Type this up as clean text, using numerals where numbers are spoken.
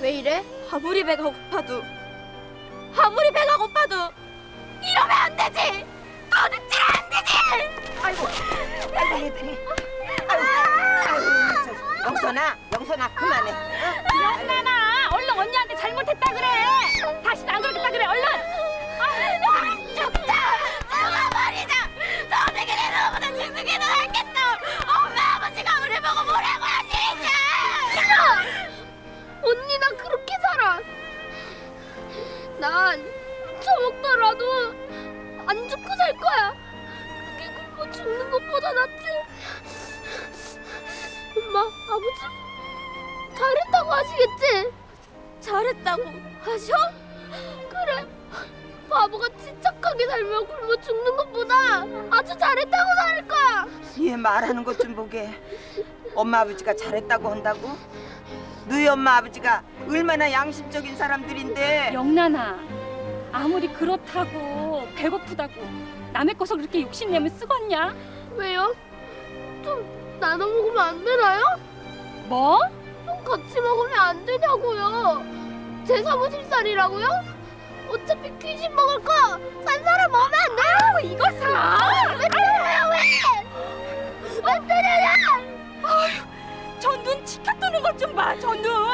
왜 이래? 아무리 배가 고파도 이러면 안 되지! 도둑질은 안 되지! 아이고 얘들이. 영선아 그만해. 연나나 얼른 언니한테 잘못했다 그래. 다시는 안 그러겠다 그래 얼른. 죽자! 죽어버리자! 도둑이네 너보다 죽이는 않겠다! 엄마 아버지가 우리 보고 뭐라고 하시니까! 언니 나 그렇게 살아! 난 처먹더라도 안 죽고 살 거야! 그게 뭐 죽는 것보다 낫지! 엄마, 아버지 잘했다고 하시겠지? 잘했다고 하셔? 그래 바보같이 착하게 살며 굶어 죽는 것보다 아주 잘했다고 살 거야. 얘 말하는 것 좀 보게. 엄마 아버지가 잘했다고 한다고? 너희 엄마 아버지가 얼마나 양심적인 사람들인데. 영란아, 아무리 그렇다고 배고프다고 남의 것을 그렇게 욕심내면 쓰겄냐? 왜요? 좀 나눠 먹으면 안 되나요? 뭐? 좀 같이 먹으면 안 되냐고요. 제 사무실 살이라고요? 어차피 귀신 먹을 거 산 사람 먹으면 안 돼요. 이거 사! 왜 때려요 왜? 왜 때려요? 저 눈 치켜뜨는 것 좀 봐, 저 눈!